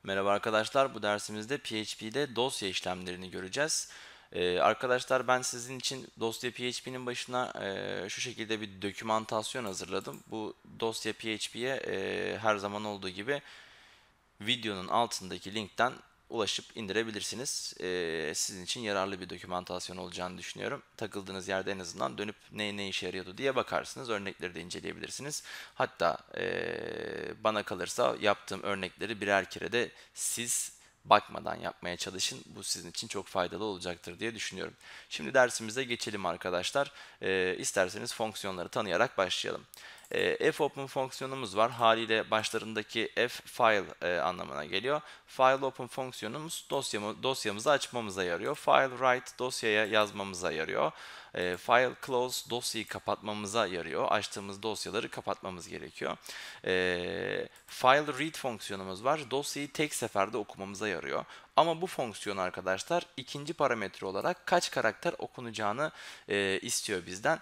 Merhaba arkadaşlar, bu dersimizde PHP'de dosya işlemlerini göreceğiz. Arkadaşlar ben sizin için dosya PHP'nin başına şu şekilde bir dokümantasyon hazırladım. Bu dosya PHP'ye her zaman olduğu gibi videonun altındaki linkten ulaşıp indirebilirsiniz. Sizin için yararlı bir dokümantasyon olacağını düşünüyorum. Takıldığınız yerde en azından dönüp ne işe yarıyordu diye bakarsınız. Örnekleri de inceleyebilirsiniz. Hatta bana kalırsa yaptığım örnekleri birer kere de siz bakmadan yapmaya çalışın. Bu sizin için çok faydalı olacaktır diye düşünüyorum. Şimdi dersimize geçelim arkadaşlar. İsterseniz fonksiyonları tanıyarak başlayalım. Fopen fonksiyonumuz var. Haliyle başlarındaki F file anlamına geliyor. File open fonksiyonumuz dosyamızı açmamıza yarıyor. File write dosyaya yazmamıza yarıyor. File close dosyayı kapatmamıza yarıyor. Açtığımız dosyaları kapatmamız gerekiyor. File read fonksiyonumuz var. Dosyayı tek seferde okumamıza yarıyor. Ama bu fonksiyon arkadaşlar ikinci parametre olarak kaç karakter okunacağını istiyor bizden.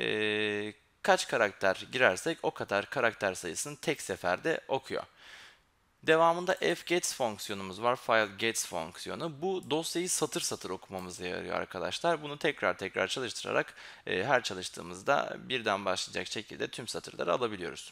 Kaç karakter girersek o kadar karakter sayısını tek seferde okuyor. Devamında fgets fonksiyonumuz var. Filegets fonksiyonu. Bu dosyayı satır satır okumamıza yarıyor arkadaşlar. Bunu tekrar çalıştırarak her çalıştığımızda birden başlayacak şekilde tüm satırları alabiliyoruz.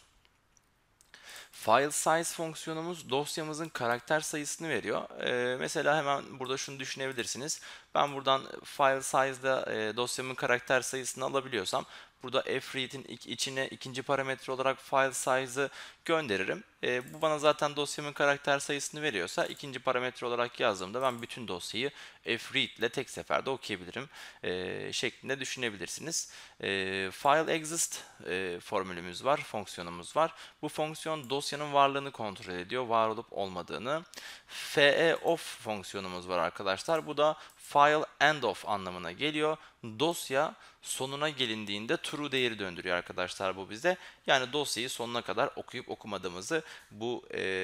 File size fonksiyonumuz dosyamızın karakter sayısını veriyor. Mesela hemen burada şunu düşünebilirsiniz. Ben buradan file size'da dosyamın karakter sayısını alabiliyorsam burada fread'in içine ikinci parametre olarak file size'ı gönderirim. Bu bana zaten dosyamın karakter sayısını veriyorsa ikinci parametre olarak yazdığımda ben bütün dosyayı fread ile tek seferde okuyabilirim şeklinde düşünebilirsiniz. File exist formülümüz var, fonksiyonumuz var. Bu fonksiyon dosyanın varlığını kontrol ediyor, var olup olmadığını. Feof fonksiyonumuz var arkadaşlar. Bu da file end of anlamına geliyor. Dosya sonuna gelindiğinde true değeri döndürüyor arkadaşlar bu bize. Yani dosyayı sonuna kadar okuyup okumadığımızı bu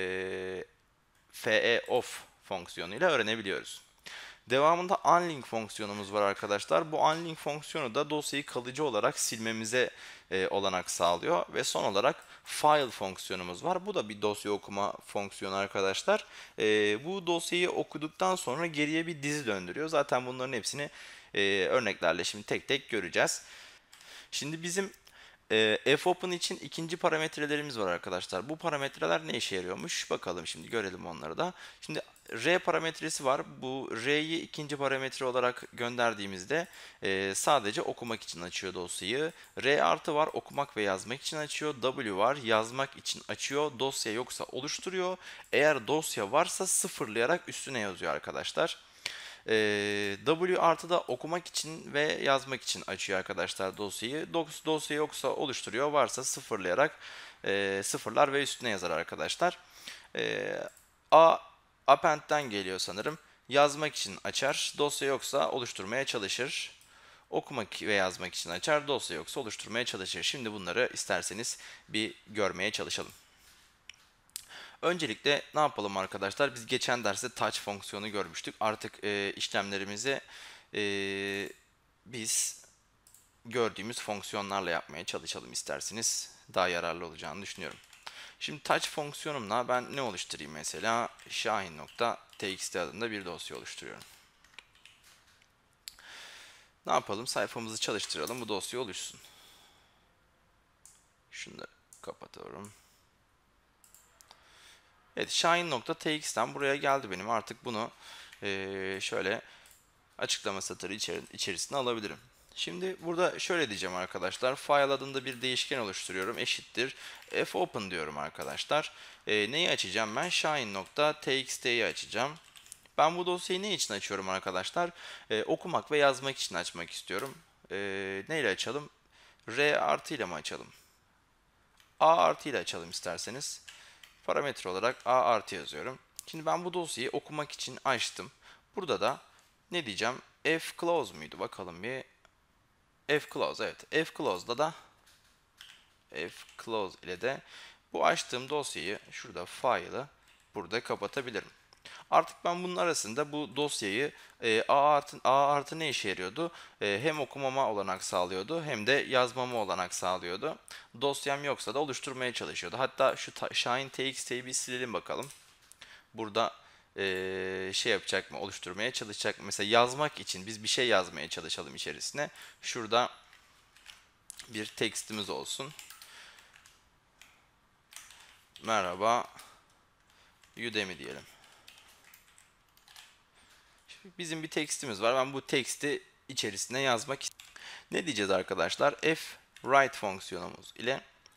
feof fonksiyonuyla öğrenebiliyoruz. Devamında unlink fonksiyonumuz var arkadaşlar. Bu unlink fonksiyonu da dosyayı kalıcı olarak silmemize olanak sağlıyor. Ve son olarak file fonksiyonumuz var. Bu da bir dosya okuma fonksiyonu arkadaşlar. Bu dosyayı okuduktan sonra geriye bir dizi döndürüyor. Zaten bunların hepsini örneklerle şimdi tek tek göreceğiz. Şimdi bizim fopen için ikinci parametrelerimiz var arkadaşlar. Bu parametreler ne işe yarıyormuş? Bakalım şimdi görelim onları da. Şimdi R parametresi var. Bu R'yi ikinci parametre olarak gönderdiğimizde sadece okumak için açıyor dosyayı. R artı var okumak ve yazmak için açıyor. W var yazmak için açıyor. Dosya yoksa oluşturuyor. Eğer dosya varsa sıfırlayarak üstüne yazıyor arkadaşlar. W artı da okumak için ve yazmak için açıyor arkadaşlar dosyayı. Dosya yoksa oluşturuyor, varsa sıfırlayarak sıfırlar ve üstüne yazar arkadaşlar. E, A append'den geliyor sanırım. Yazmak için açar, dosya yoksa oluşturmaya çalışır. Okumak ve yazmak için açar, dosya yoksa oluşturmaya çalışır. Şimdi bunları isterseniz bir görmeye çalışalım. Öncelikle ne yapalım arkadaşlar? Biz geçen derste touch fonksiyonu görmüştük. Artık işlemlerimizi e, biz gördüğümüz fonksiyonlarla yapmaya çalışalım isterseniz. Daha yararlı olacağını düşünüyorum. Şimdi touch fonksiyonumla ben ne oluşturayım mesela? Şahin.txt adında bir dosya oluşturuyorum. Ne yapalım? Sayfamızı çalıştıralım. Bu dosya oluşsun. Şunları kapatıyorum. Evet, Shine.txt'ten buraya geldi benim. Artık bunu şöyle açıklama satırı içerisine alabilirim. Şimdi burada şöyle diyeceğim arkadaşlar. File adında bir değişken oluşturuyorum. Eşittir. Fopen diyorum arkadaşlar. Neyi açacağım ben? Shine.txt'yi açacağım. Ben bu dosyayı ne için açıyorum arkadaşlar? Okumak ve yazmak için açmak istiyorum. Neyle açalım? R artı ile mi açalım? A artı ile açalım isterseniz. Parametre olarak A artı yazıyorum. Şimdi ben bu dosyayı okumak için açtım. Burada da ne diyeceğim? Fclose muydu? Bakalım bir. Fclose, evet. Fclose'da da Fclose ile de bu açtığım dosyayı şurada file'ı burada kapatabilirim. Artık ben bunun arasında bu dosyayı A artı ne işe yarıyordu? Hem okumama olanak sağlıyordu hem de yazmama olanak sağlıyordu. Dosyam yoksa da oluşturmaya çalışıyordu. Hatta şu Shine.txt'yi bir silelim bakalım. burada şey yapacak mı, oluşturmaya çalışacak mı? Mesela yazmak için biz bir şey yazmaya çalışalım içerisine. Şurada bir tekstimiz olsun. Merhaba Udemy diyelim. Şimdi bizim bir tekstimiz var. Ben bu teksti içerisine yazmak istiyorum. Ne diyeceğiz arkadaşlar? F_write fonksiyonumuz ile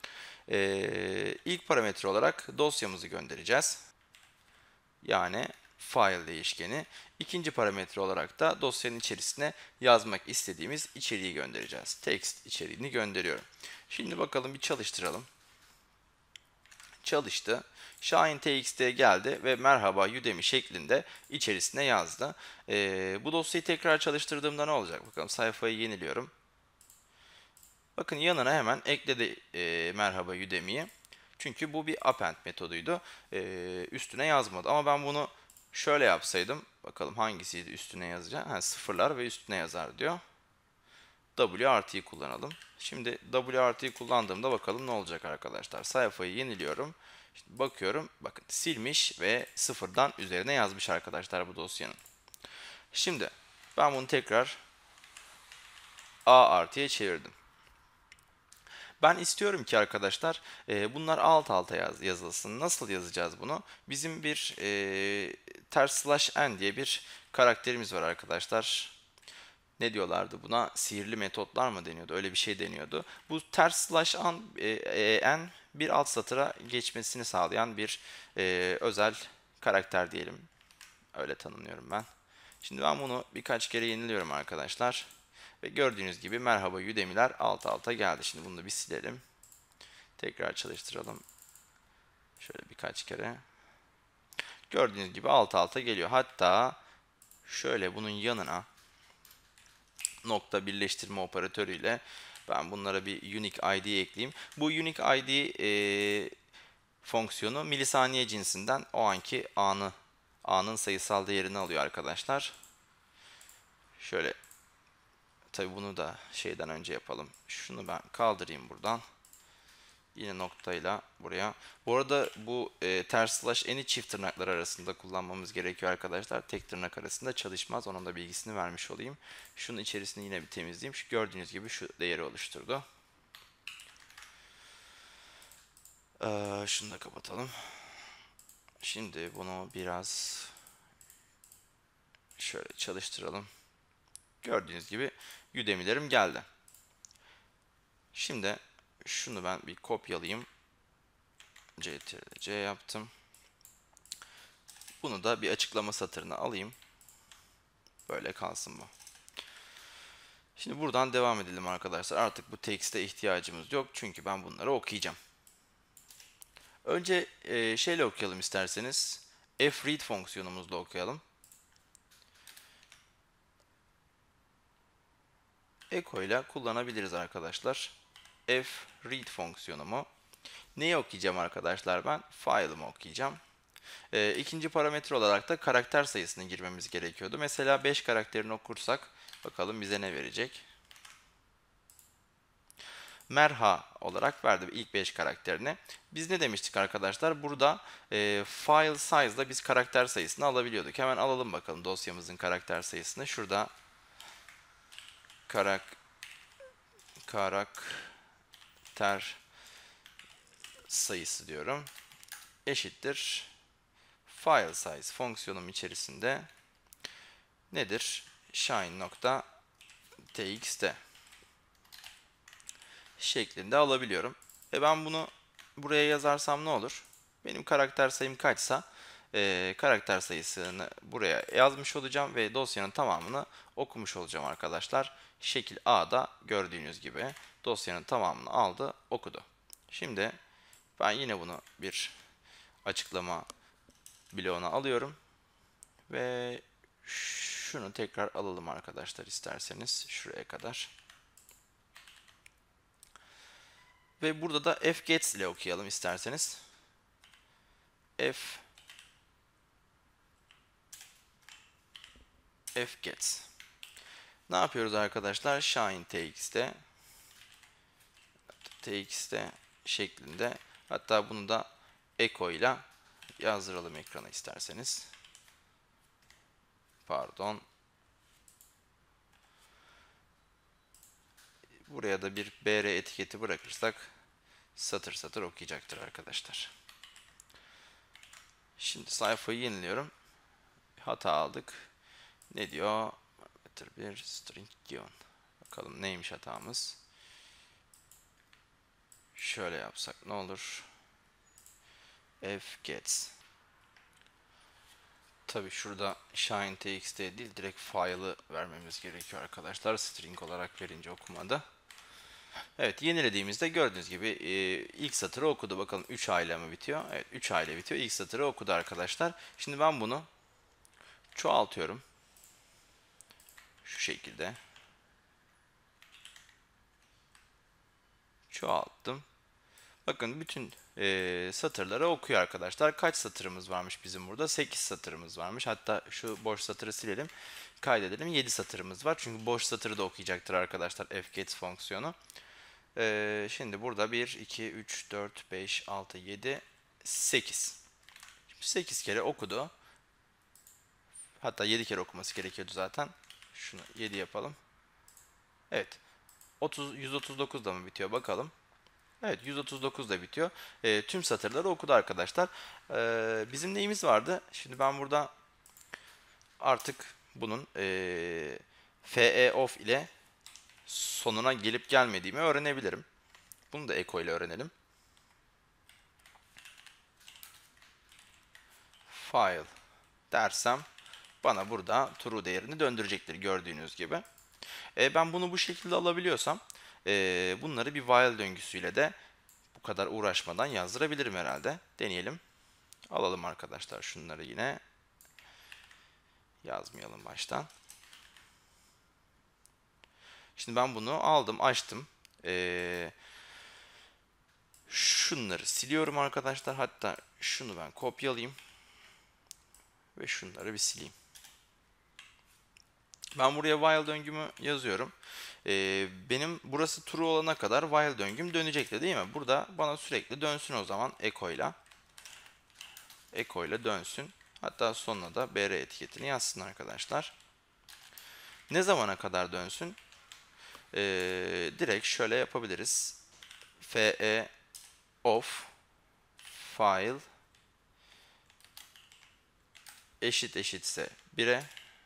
ilk parametre olarak dosyamızı göndereceğiz. Yani file değişkeni. İkinci parametre olarak da dosyanın içerisine yazmak istediğimiz içeriği göndereceğiz. Text içeriğini gönderiyorum. Şimdi bakalım bir çalıştıralım. Çalıştı. Şahin TXT'ye geldi ve merhaba Udemy şeklinde içerisine yazdı. Bu dosyayı tekrar çalıştırdığımda ne olacak? Bakalım sayfayı yeniliyorum. Bakın yanına hemen ekledi merhaba Udemy'yi. Çünkü bu bir append metoduydu. Üstüne yazmadı. Ama ben bunu şöyle yapsaydım. Bakalım hangisiydi üstüne yazacağım. Ha, sıfırlar ve üstüne yazar diyor. W+'yi kullanalım. Şimdi W+'yi kullandığımda bakalım ne olacak arkadaşlar. Sayfayı yeniliyorum. Şimdi bakıyorum. Bakın silmiş ve sıfırdan üzerine yazmış arkadaşlar bu dosyanın. Şimdi ben bunu tekrar A+'ye çevirdim. Ben istiyorum ki arkadaşlar bunlar alt alta yazılsın. Nasıl yazacağız bunu? Bizim bir ters slash n diye bir karakterimiz var arkadaşlar. Ne diyorlardı buna? Sihirli metotlar mı deniyordu? Öyle bir şey deniyordu. Bu ters slash n bir alt satıra geçmesini sağlayan bir özel karakter diyelim. Öyle tanımlıyorum ben. Şimdi ben bunu birkaç kere yeniliyorum arkadaşlar. Ve gördüğünüz gibi merhaba Udemy'ler alt alta geldi. Şimdi bunu da bir silelim. Tekrar çalıştıralım. Şöyle birkaç kere. Gördüğünüz gibi alt alta geliyor. Hatta şöyle bunun yanına nokta birleştirme operatörüyle ben bunlara bir unique ID ekleyeyim. Bu unique ID fonksiyonu milisaniye cinsinden o anki anın sayısal değerini alıyor arkadaşlar. Şöyle tabi bunu da şeyden önce yapalım. Şunu ben kaldırayım buradan. Yine noktayla buraya. Bu arada bu ters slash n'i çift tırnaklar arasında kullanmamız gerekiyor arkadaşlar. Tek tırnak arasında çalışmaz. Onun da bilgisini vermiş olayım. Şunun içerisini yine bir temizleyeyim. Şu gördüğünüz gibi şu değeri oluşturdu. Şunu da kapatalım. Şimdi bunu biraz şöyle çalıştıralım. Gördüğünüz gibi Udemy'lerim geldi. Şimdi şunu ben bir kopyalayayım. C yaptım. Bunu da bir açıklama satırına alayım. Böyle kalsın bu. Şimdi buradan devam edelim arkadaşlar. Artık bu text'e ihtiyacımız yok. Çünkü ben bunları okuyacağım. Önce şeyle okuyalım isterseniz. F_read fonksiyonumuzla okuyalım. Echo ile kullanabiliriz arkadaşlar. F_read fonksiyonumu. Neyi okuyacağım arkadaşlar ben? File'ımı okuyacağım. İkinci parametre olarak da karakter sayısını girmemiz gerekiyordu. Mesela 5 karakterini okursak bakalım bize ne verecek. Merha olarak verdi ilk 5 karakterini. Biz ne demiştik arkadaşlar? Burada file size'da biz karakter sayısını alabiliyorduk. Hemen alalım bakalım dosyamızın karakter sayısını. Şurada karakter sayısı diyorum. Eşittir file size fonksiyonum içerisinde nedir? Shine.txt şeklinde alabiliyorum. Ben bunu buraya yazarsam ne olur? Benim karakter sayım kaçsa karakter sayısını buraya yazmış olacağım ve dosyanın tamamını okumuş olacağım arkadaşlar. Şekil A'da gördüğünüz gibi dosyanın tamamını aldı, okudu. Şimdi ben yine bunu bir açıklama bloğuna alıyorum ve şunu tekrar alalım arkadaşlar isterseniz şuraya kadar. Ve burada da fgets ile okuyalım isterseniz. Fgets. Ne yapıyoruz arkadaşlar? Shine txt şeklinde. Hatta bunu da echo ile yazdıralım ekrana isterseniz. Pardon. Buraya da bir BR etiketi bırakırsak satır satır okuyacaktır arkadaşlar. Şimdi sayfayı yeniliyorum. Hata aldık. Ne diyor? Bir string given. Bakalım neymiş hatamız. Şöyle yapsak ne olur? F gets. Tabi şurada shine txt değil, direkt file'ı vermemiz gerekiyor arkadaşlar. String olarak verince okumada. Evet, yenilediğimizde gördüğünüz gibi ilk satırı okudu. Bakalım 3A ile mi bitiyor? Evet, 3A ile bitiyor. İlk satırı okudu arkadaşlar. Şimdi ben bunu çoğaltıyorum. Şu şekilde. Çoğalttım. Bakın bütün satırları okuyor arkadaşlar. Kaç satırımız varmış bizim burada? 8 satırımız varmış. Hatta şu boş satırı silelim. Kaydedelim. 7 satırımız var. Çünkü boş satırı da okuyacaktır arkadaşlar fgets fonksiyonu. Şimdi burada 1, 2, 3, 4, 5, 6, 7, 8. 8 kere okudu. Hatta 7 kere okuması gerekiyordu zaten. Şunu 7 yapalım. Evet. 139 da mı bitiyor bakalım. Evet, 139 da bitiyor. Tüm satırları okudu arkadaşlar. Bizim neyimiz vardı? Şimdi ben burada artık bunun fe of ile sonuna gelip gelmediğimi öğrenebilirim. Bunu da echo ile öğrenelim. File dersem bana burada true değerini döndürecektir gördüğünüz gibi. Ben bunu bu şekilde alabiliyorsam bunları bir while döngüsüyle de bu kadar uğraşmadan yazdırabilirim herhalde. Deneyelim. Alalım arkadaşlar şunları yine. Yazmayalım baştan. Şimdi ben bunu aldım, açtım. Şunları siliyorum arkadaşlar. Hatta şunu ben kopyalayayım. Ve şunları bir sileyim. Ben buraya while döngümü yazıyorum. Benim burası true olana kadar while döngüm dönecekti değil mi? Burada bana sürekli dönsün o zaman echo ile. Echo ile dönsün. Hatta sonuna da br etiketini yazsın arkadaşlar. Ne zamana kadar dönsün? Direkt şöyle yapabiliriz. Fe of file eşitse 1'e,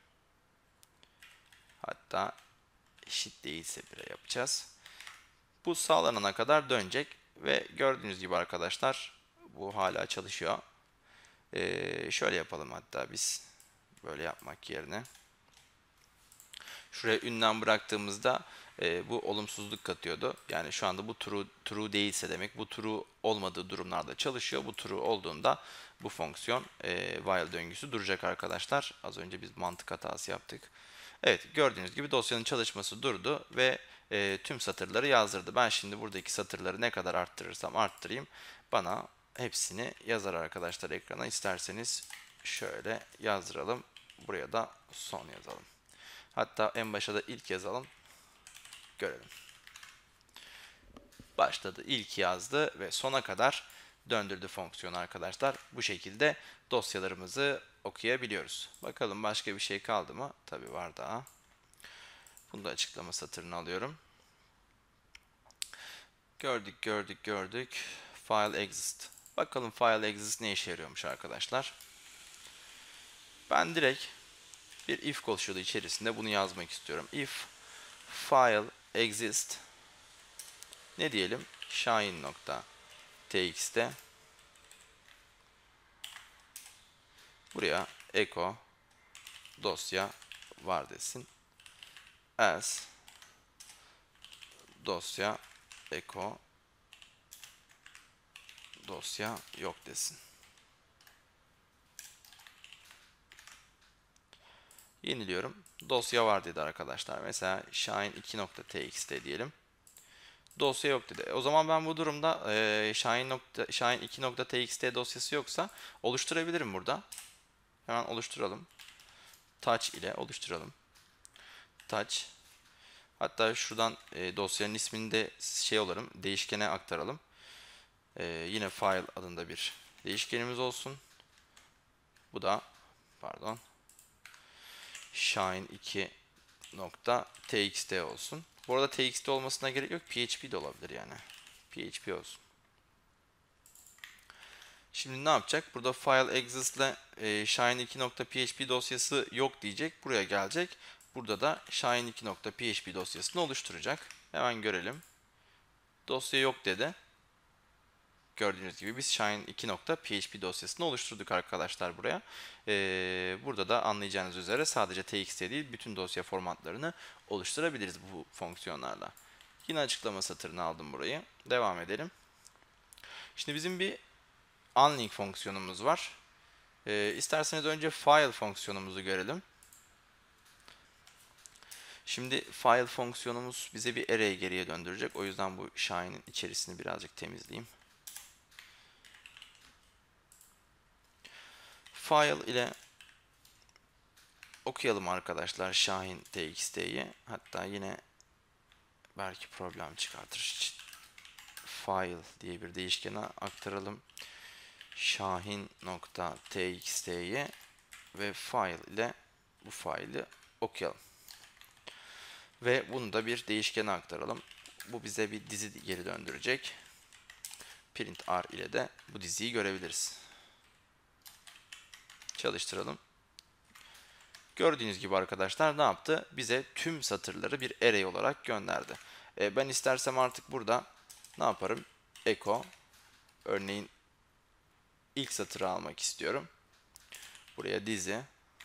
hatta eşit değilse 1'e yapacağız. Bu sağlanana kadar dönecek ve gördüğünüz gibi arkadaşlar bu hala çalışıyor. Şöyle yapalım hatta biz böyle yapmak yerine. Şuraya ünlem bıraktığımızda bu olumsuzluk katıyordu. Yani şu anda bu true değilse demek, bu true olmadığı durumlarda çalışıyor. Bu true olduğunda bu fonksiyon while döngüsü duracak arkadaşlar. Az önce biz mantık hatası yaptık. Evet, gördüğünüz gibi dosyanın çalışması durdu ve tüm satırları yazdırdı. Ben şimdi buradaki satırları ne kadar arttırırsam arttırayım bana hepsini yazar arkadaşlar ekrana. İsterseniz şöyle yazdıralım. Buraya da son yazalım. Hatta en başa da ilk yazalım. Görelim. Başladı, ilk yazdı ve sona kadar döndürdü fonksiyonu arkadaşlar. Bu şekilde dosyalarımızı okuyabiliyoruz. Bakalım başka bir şey kaldı mı? Tabii var daha. Bunu da açıklama satırını alıyorum. Gördük. File exist. Bakalım file exist ne işe yarıyormuş arkadaşlar. Ben direkt bir if koşulu içerisinde bunu yazmak istiyorum. If file exist ne diyelim? Shine.txt'te buraya echo dosya var desin. Else dosya echo dosya yok desin. Yeniliyorum. Dosya var dedi arkadaşlar. Mesela shine2.txt diyelim. Dosya yok dedi. O zaman ben bu durumda shine2.txt dosyası yoksa oluşturabilirim burada. Hemen oluşturalım. Touch ile oluşturalım. Touch. Hatta şuradan dosyanın ismini de değişkene aktaralım. Yine file adında bir değişkenimiz olsun. Bu da pardon shine2.txt olsun. Bu arada txt olmasına gerek yok. PHP de olabilir yani. PHP olsun. Şimdi ne yapacak? Burada file exists ile shine2.php dosyası yok diyecek. Buraya gelecek. Burada da shine2.php dosyasını oluşturacak. Hemen görelim. Dosya yok dedi. Gördüğünüz gibi biz shine2.php dosyasını oluşturduk arkadaşlar buraya. Burada da anlayacağınız üzere sadece txt değil bütün dosya formatlarını oluşturabiliriz bu fonksiyonlarla. Yine açıklama satırını aldım burayı. Devam edelim. Şimdi bizim bir unlink fonksiyonumuz var. İsterseniz önce file fonksiyonumuzu görelim. Şimdi file fonksiyonumuz bize bir array geriye döndürecek. O yüzden bu shine'in içerisini birazcık temizleyeyim. File ile okuyalım arkadaşlar Şahin txt'yi. Hatta yine belki problem çıkartır. File diye bir değişkene aktaralım. Şahin.txt'yi ve file ile bu file'i okuyalım. Ve bunu da bir değişkene aktaralım. Bu bize bir dizi geri döndürecek. Print r ile de bu diziyi görebiliriz. Çalıştıralım. Gördüğünüz gibi arkadaşlar ne yaptı? Bize tüm satırları bir array olarak gönderdi. Ben istersem artık burada ne yaparım? Echo. Örneğin ilk satırı almak istiyorum. Buraya dizi.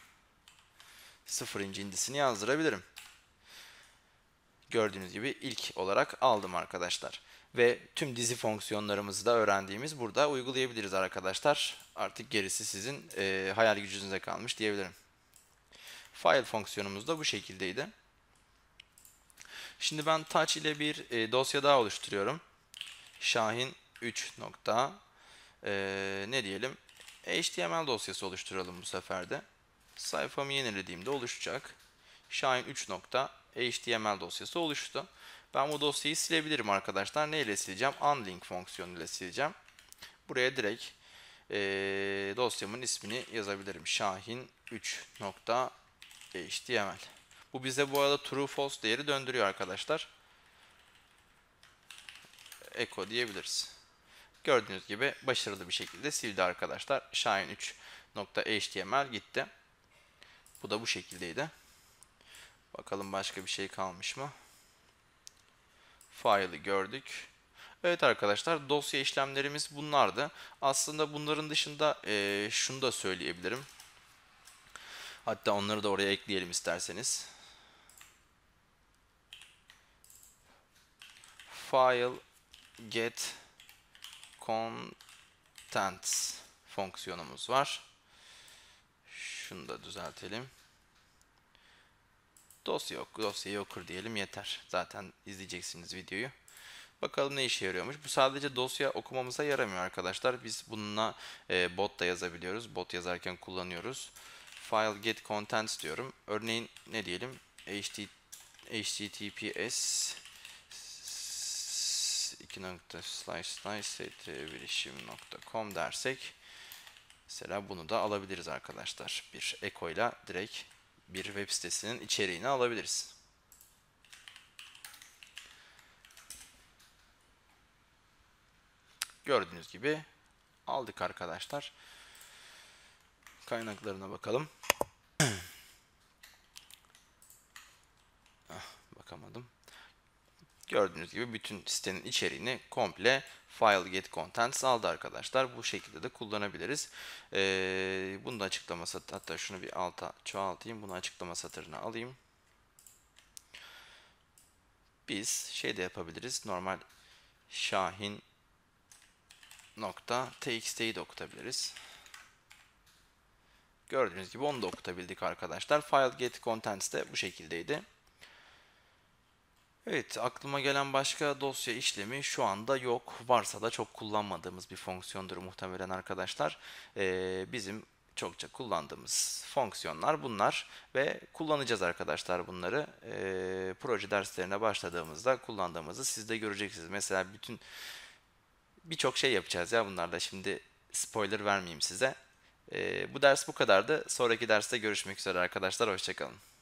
0. indisini yazdırabilirim. Gördüğünüz gibi ilk olarak aldım arkadaşlar. Ve tüm dizi fonksiyonlarımızı da öğrendiğimiz burada uygulayabiliriz arkadaşlar. Artık gerisi sizin hayal gücünüze kalmış diyebilirim. File fonksiyonumuz da bu şekildeydi. Şimdi ben touch ile bir dosya daha oluşturuyorum. Şahin 3 nokta ne diyelim? HTML dosyası oluşturalım bu sefer de. Sayfamı yenilediğimde oluşacak. Şahin 3 nokta HTML dosyası oluştu. Ben bu dosyayı silebilirim arkadaşlar. Ne ile sileceğim? Unlink fonksiyonu ile sileceğim. Buraya direkt dosyamın ismini yazabilirim. Şahin 3 nokta HTML. Bu bize bu arada true false değeri döndürüyor arkadaşlar. Echo diyebiliriz. Gördüğünüz gibi başarılı bir şekilde sildi arkadaşlar. Shine3.html gitti. Bu da bu şekildeydi. Bakalım başka bir şey kalmış mı? File'ı gördük. Evet arkadaşlar dosya işlemlerimiz bunlardı. Aslında bunların dışında şunu da söyleyebilirim. Hatta onları da oraya ekleyelim isterseniz. File get contents fonksiyonumuz var. Şunu da düzeltelim. Dosyayı okur diyelim yeter. Zaten izleyeceksiniz videoyu. Bakalım ne işe yarıyormuş. Bu sadece dosya okumamıza yaramıyor arkadaşlar. Biz bununla bot da yazabiliyoruz. Bot yazarken kullanıyoruz. File get contents diyorum. Örneğin ne diyelim? https //bilişim.com dersek mesela bunu da alabiliriz arkadaşlar. Bir echo ile direkt bir web sitesinin içeriğini alabiliriz. Gördüğünüz gibi aldık arkadaşlar. Kaynaklarına bakalım. Bakamadım. Gördüğünüz gibi bütün sitenin içeriğini komple file get contents aldı arkadaşlar. Bu şekilde de kullanabiliriz. Bunu da açıklama satırı, hatta şunu bir alta çoğaltayım. Bunu açıklama satırına alayım. Biz şey de yapabiliriz. Normal Şahin txt'yi de okutabiliriz. Gördüğünüz gibi onu da okutabildik arkadaşlar. File get contents de bu şekildeydi. Evet, aklıma gelen başka dosya işlemi şu anda yok. Varsa da çok kullanmadığımız bir fonksiyondur muhtemelen arkadaşlar. Bizim çokça kullandığımız fonksiyonlar bunlar ve kullanacağız arkadaşlar bunları. Proje derslerine başladığımızda kullandığımızı siz de göreceksiniz. Mesela birçok şey yapacağız ya bunlarla. Şimdi spoiler vermeyeyim size. Bu ders bu kadardı. Sonraki derste görüşmek üzere arkadaşlar. Hoşça kalın.